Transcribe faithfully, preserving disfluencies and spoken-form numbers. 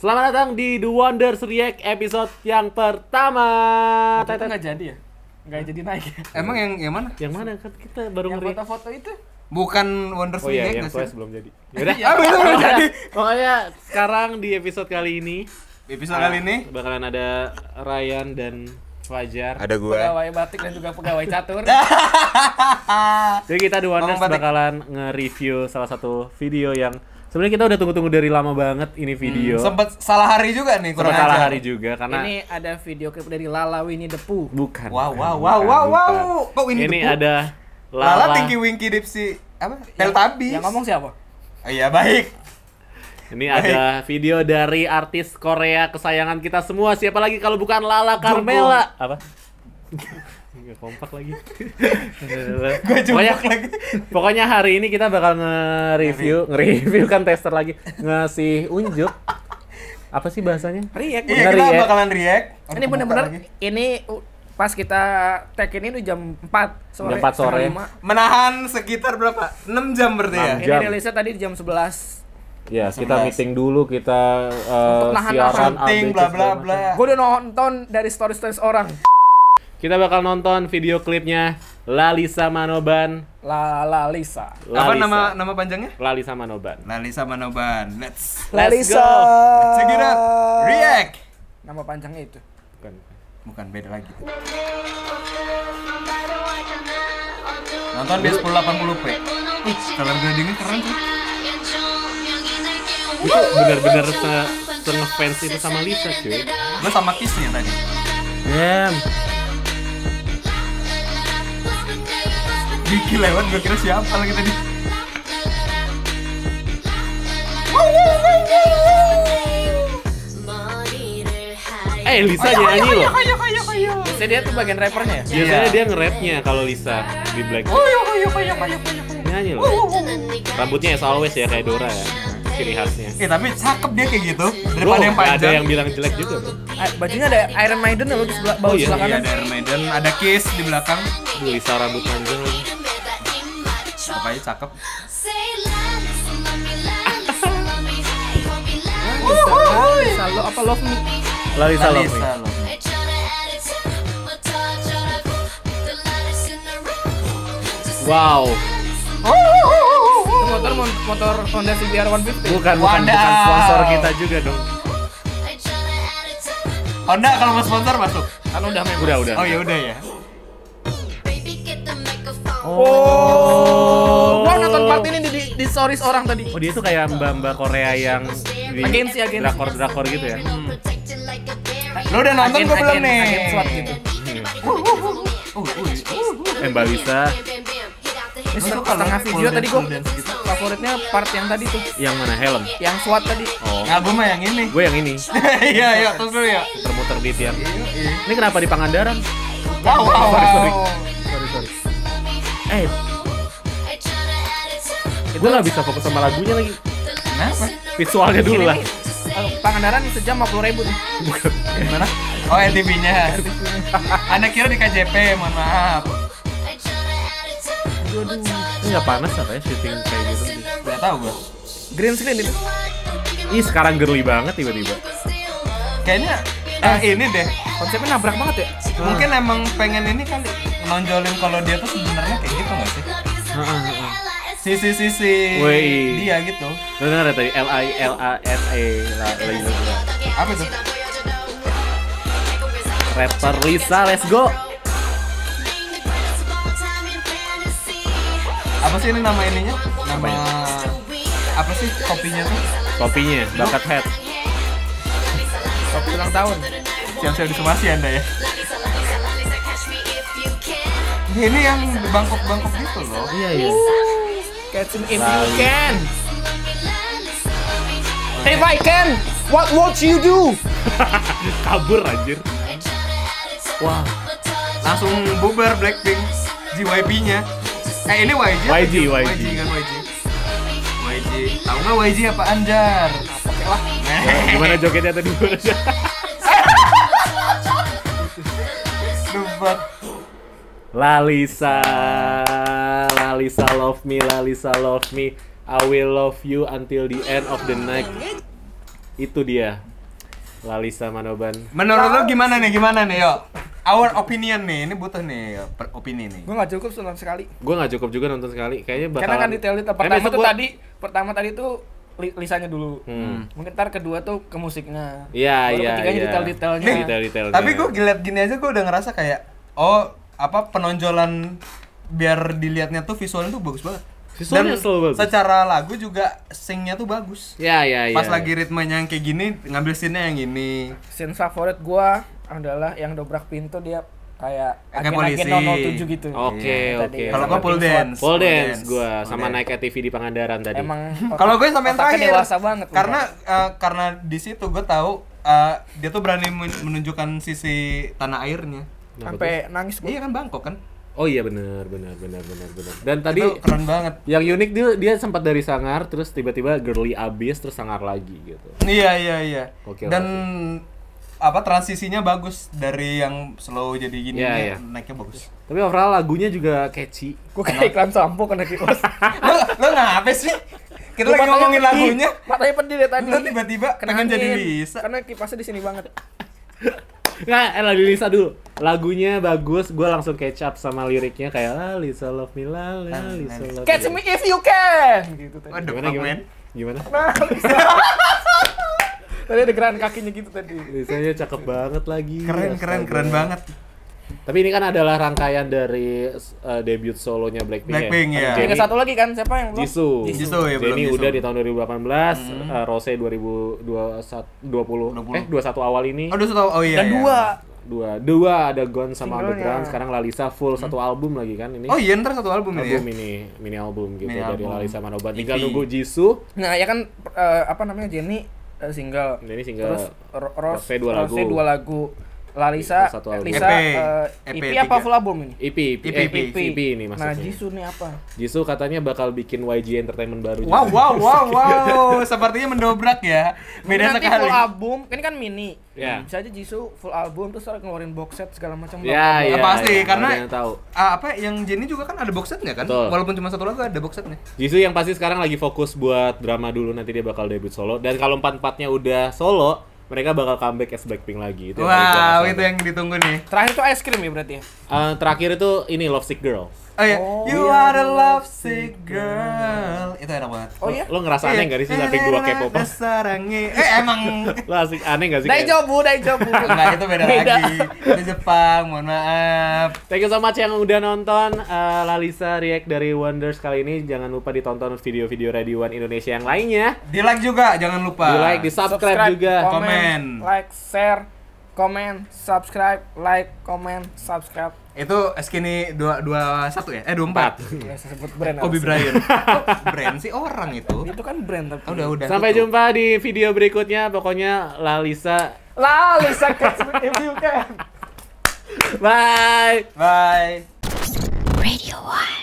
Selamat datang di The Wonders React episode yang pertama. Itu nggak jadi ya? Nggak jadi naik ya? Emang yang yang mana? Yang mana kan kita baru Yang nge-react. foto-foto itu? Bukan Wonders Oh iya, React yang nggak sih? Twice belum jadi. Yaudah. Ya, belum Pokoknya- jadi. Pokoknya sekarang di episode kali ini Episode ah, kali ini bakalan ada Ryan dan Fajar. ada gue. Pegawai batik dan juga pegawai catur. Jadi kita The Wonders Ngomong batik. bakalan nge-review salah satu video yang sebenarnya kita udah tunggu-tunggu dari lama banget ini video. Hmm, sempet salah hari juga nih, kurang Sempat salah ajar. hari juga karena Ini ada video klip dari Lala Winnie the Pooh. bukan. Wow, bukan, wow, bukan, wow, wow, bukan. wow. Kok ini Ini debu? ada Lala, Lala. Tinky Winky Dipsy apa? Teletubbies. Yang ngomong siapa? Oh, iya, baik. Ini Baik. ada video dari artis Korea kesayangan kita semua. Siapa lagi kalau bukan Lala Carmela? Apa? Nggak kompak lagi. Gue pokoknya, jumpak lagi. pokoknya hari ini kita bakal nge-review, nge-review kan tester lagi, ngasih unjuk. Apa sih bahasanya? React. Iya, kita Nge-react. bakalan react. Ini bener-bener ini uh, pas kita tag ini udah jam empat sore. Jam empat sore. setengah lima. Menahan sekitar berapa? enam jam berarti ya? enam Ini jam. rilisnya tadi di jam sebelas. Ya, kita sebelas. meeting dulu, kita uh, Untuk nahan siaran Shooting, update bla bla segala macam. bla. Gue udah nonton dari story-stories orang. Kita bakal nonton video klipnya Lalisa Manoban. Lala Lisa. Apa Lalisa. nama nama panjangnya? Lalisa Manoban. Lalisa Manoban. Let's Let's go. check it out. React. Nama panjangnya itu. Bukan. Bukan, beda lagi. Nonton di sepuluh delapan puluh p. Ih, color gradingnya keren tuh. Itu benar-benar se se-ngefans itu sama Lisa, cuy. Gue sama Kissnya tadi. Damn. Vicky lewat, gue kira siapa lagi tadi. Eh, Lisa nyanyi loh. Biasanya dia tuh bagian rappernya ya? Biasanya Iya. dia nge-rapnya kalau Lisa di Blackpink. Nyanyi loh. Rambutnya as always ya kayak Dora ya. Ciri khasnya. Eh, tapi cakep dia kayak gitu. Bro, Daripada yang nggak ada panjang. yang bilang jelek juga, bro. Ah, bajunya ada Iron Maiden loh di sebelah bawah Oh, iya, sebelah Iya, kanan. ada Iron Maiden, ada Kiss di belakang. Aduh, Lisa rambut panjang lagi. Apanya cakep. Lisa, lo apa love me? Lalisa Love Me. Lalisa loh. Wow. Itu motor motor Honda C B R seratus lima puluh. Bukan, bukan, Wadaw. bukan sponsor kita juga dong. Honda kalau mau sponsor masuk. Kan udah memang. Udah, udah. Oh ya udah ya. Oh, gua nonton part ini di, di, di stories orang tadi. Oh, dia tuh kayak mbak-mbak Korea yang di Agensi, agensi. drakor-drakor gitu ya. Lo udah nonton Agen- gue belum agen- nih? agen SWAT gitu. Uh, uh, Eh, Mbak Lisa Ini setengah video tadi gua favoritnya part yang tadi tuh, yang mana helm? yang SWAT tadi. Oh, Nah, gue mah yang ini. gue yang ini. Iya, iya, terus dulu ya. Muter-muter di tiang. Ini kenapa di Pangandaran? Wow, wow, Sorry, sorry. wow. Sorry, sorry. Eh, gue nggak bisa fokus sama lagunya lagi. Kenapa? Visualnya dulu lah. Eh, Pangandaran sejam lima puluh ribu nih. Gimana? Oh, N T V-nya. Anda kira di K J P, mohon maaf. Ini nggak panas apa ya syuting kayak gitu? Gak tau gue. Green screen itu. Ih, sekarang girly banget tiba-tiba. Kayaknya eh ini deh. Konsepnya nabrak banget ya. Mungkin emang pengen ini kali nonjolin kalau dia tuh sebenarnya kayak gitu nggak sih? Heeh, heeh. Sisi sisi Woi. dia gitu. Dengar ya tadi L I L A S E lah lagi. Apa tuh? Rapper Lisa, let's go. Apa sih ini nama ininya? Nama apa sih kopinya tuh? Kopinya, bakat head. Kopi ulang tahun. Siap-siap disomasi Anda ya. Ini yang bangkok-bangkok gitu loh. Iya, iya. Catch him if you Lalu. can. If I can, what would you do? Kabur anjir. Wah, langsung bubar Blackpink G Y P-nya. Eh ini Y G. apa? Y G, Y G. Y G kan Y G. Y G. Tahu nggak Y G apa Anjar? Oke lah. Gimana jogetnya tadi? Debat. Lalisa, Lalisa love me, Lalisa love me. I will love you until the end of the night. Itu dia. Lalisa Manoban. Menurut lo gimana nih? Gimana nih, yo? Our opinion nih, ini butuh nih per opini nih. Gue nggak cukup nonton sekali. Gue nggak cukup juga nonton sekali. Kayaknya bakal. Karena kan detail-detail. Pertama tuh gua... tadi, pertama tadi tuh li Lisanya dulu. Hmm. Mungkin ntar kedua tuh ke musiknya. Iya, iya. Ketiganya ya. detail-detailnya. Detail-detailnya. Tapi gue ngeliat gini aja gue udah ngerasa kayak, oh apa penonjolan biar dilihatnya tuh visualnya tuh bagus banget. Visualnya dan selalu bagus. Secara lagu juga sing-nya tuh bagus. Ya, ya, ya. Pas ya, lagi ritmenya yang kayak gini, ngambil scene-nya yang gini. Scene favorit gua adalah yang dobrak pintu dia kayak agen-agen nol nol tujuh gitu. Oke, oke. Kalau gua pole dance. Pole dance gua sama naik T V di Pangandaran tadi. Emang kalau gue sampai yang terakhir dewasa banget. Karena uh, karena di situ gue tahu uh, dia tuh berani menunjukkan sisi tanah airnya. Sampai nangis gua. Iya kan Bangkok kan? Oh iya benar benar benar benar benar. Dan tadi itu keren banget. Yang unik dia dia sempat dari sangar terus tiba-tiba girly abis terus sangar lagi gitu. Iya iya iya. Oke, dan masih. Apa transisinya bagus dari yang slow jadi gini ya, ya. Naiknya bagus. Tapi overall lagunya juga catchy. Gua kayak iklan sampo kena kipas. lo lo ngapa sih? Kita lagi ngomongin lagunya. Matanya pedih deh tadi. Lo tiba-tiba pengen jadi Lisa. Karena kipasnya di sini banget. Nggak, eh lagi Lisa dulu. Lagunya bagus, gue langsung catch up sama liriknya kayak ah, Lisa love me la la, Lisa love me. Catch me if you can gitu tadi. Waduh, gimana gimana? Gimana? Nah, Lisa. Tadi ada gerakan kakinya gitu tadi. Lisanya cakep banget lagi. Keren keren keren banget. Tapi ini kan adalah rangkaian dari uh, debut solonya Blackpink, Blackpink ya. Ini satu lagi kan, siapa yang belum? Jisoo. Jisoo ya, Jennie belum udah Jisoo. di tahun dua ribu delapan belas, hmm. uh, Rose dua ribu dua puluh, eh dua puluh satu awal ini. Oh, dua puluh satu. Oh iya. Dan iya. dua. Dua, dua ada Gone sama Singlenya. Underground. Sekarang Lalisa full hmm. satu album lagi kan ini. Oh iya, ntar satu album, album ini. ini, mini album gitu mini dari album. Lalisa Manoban. E P. Tinggal nunggu Jisoo. Nah, ya kan uh, apa namanya Jennie uh, single. Jennie single. Terus Ro- Rose, Rose dua lagu. Rose dua lagu. Lalisa, Satu album. Lisa, E P. uh, E P E P apa tiga. full album ini? E P, E P, E P, E P, E P ini maksudnya. Nah, Jisoo nih apa? Jisoo katanya bakal bikin Y G Entertainment baru Wow, juga. wow, wow, wow. Sepertinya mendobrak ya. Beda Nanti sekali. full album, ini kan mini. Ya. Bisa aja Jisoo full album terus ada ngeluarin box set segala macam. Ya, ya, pasti ya, karena ada yang tahu. Uh, apa yang Jennie juga kan ada box setnya kan? Betul. Walaupun cuma satu lagu ada box setnya. Jisoo yang pasti sekarang lagi fokus buat drama dulu, nanti dia bakal debut solo. Dan kalau empat-empatnya udah solo, mereka bakal comeback as Blackpink lagi. Itu yang paling gua Wow, rasa. itu yang ditunggu nih. Terakhir tuh ice cream ya berarti ya? Uh, terakhir itu ini Love Sick Girl. Oh iya, Oh, you iya, are the iya. love sick girl. Itu enak banget. Oh iya? Lo ngerasa aneh gak sih Blackpink dua K-popers? Sarangi. Eh emang Lo asik aneh gak sih? Dai kayak- jobu, dai jobu. enggak, itu beda, Beda. lagi. Itu Jepang, mohon maaf. Thank you so much yang udah nonton uh, Lalisa React dari Wonders kali ini. Jangan lupa ditonton video-video Radio One Indonesia yang lainnya. Di like juga, jangan lupa. Di like, di subscribe juga. Komen. Like, share, komen, subscribe, like, komen, subscribe. Itu skinny dua dua satu ya? Eh dua empat. Nggak usah sebut brand. Kobe harus. Bryant. Kok brand sih orang itu? Itu kan brand tapi. Oh, udah udah. Sampai tutup. jumpa di video berikutnya. Pokoknya Lalisa. Lah, Lisa catch me if you can. Bye. Bye. Radio One.